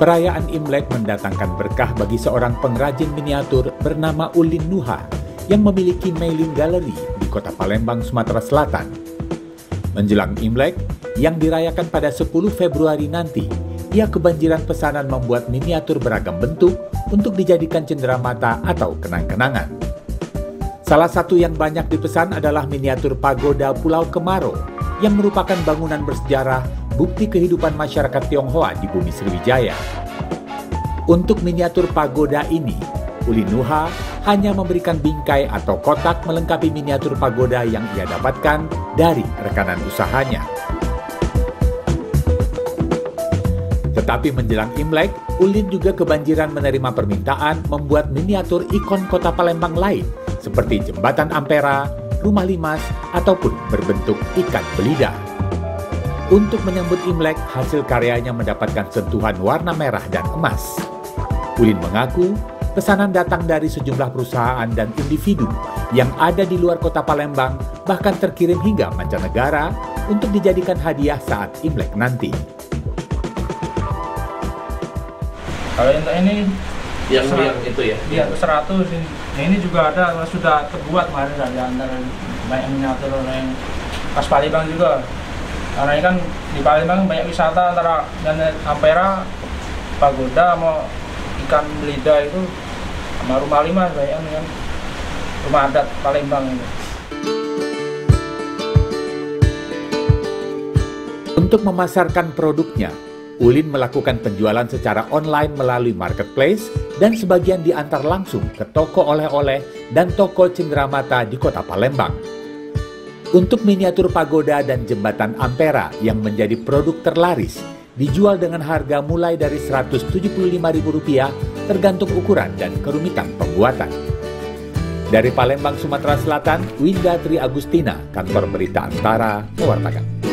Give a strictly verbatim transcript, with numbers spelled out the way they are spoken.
Perayaan Imlek mendatangkan berkah bagi seorang pengrajin miniatur bernama Ulin Nuha yang memiliki mailing gallery di kota Palembang, Sumatera Selatan. Menjelang Imlek yang dirayakan pada sepuluh Februari nanti, ia kebanjiran pesanan membuat miniatur beragam bentuk untuk dijadikan cenderamata atau kenang-kenangan. Salah satu yang banyak dipesan adalah miniatur pagoda Pulau Kemaro yang merupakan bangunan bersejarah bukti kehidupan masyarakat Tionghoa di bumi Sriwijaya. Untuk miniatur pagoda ini, Ulin Nuha hanya memberikan bingkai atau kotak melengkapi miniatur pagoda yang ia dapatkan dari rekanan usahanya. Tetapi menjelang Imlek, Ulin juga kebanjiran menerima permintaan membuat miniatur ikon kota Palembang lain seperti Jembatan Ampera, Rumah Limas, ataupun berbentuk ikan belida. Untuk menyambut Imlek, hasil karyanya mendapatkan sentuhan warna merah dan emas. Ulin mengaku pesanan datang dari sejumlah perusahaan dan individu yang ada di luar kota Palembang, bahkan terkirim hingga mancanegara untuk dijadikan hadiah saat Imlek nanti. Kalau untuk ini yang yang itu ya? Iya, seratus ini. Nah, ini juga ada sudah terbuat kemarin dari antara banyak miniatur yang khas Palembang juga. Karena ini kan di Palembang banyak wisata antara dan Ampera, pagoda, mau ikan belida itu, sama Rumah Limas banyak kan, rumah adat Palembang ini. Untuk memasarkan produknya, Ulin melakukan penjualan secara online melalui marketplace dan sebagian diantar langsung ke toko oleh-oleh dan toko cenderamata di kota Palembang. Untuk miniatur pagoda dan jembatan Ampera yang menjadi produk terlaris, dijual dengan harga mulai dari seratus tujuh puluh lima ribu rupiah tergantung ukuran dan kerumitan pembuatan. Dari Palembang, Sumatera Selatan, Winda Tri Agustina, Kantor Berita Antara, mewartakan.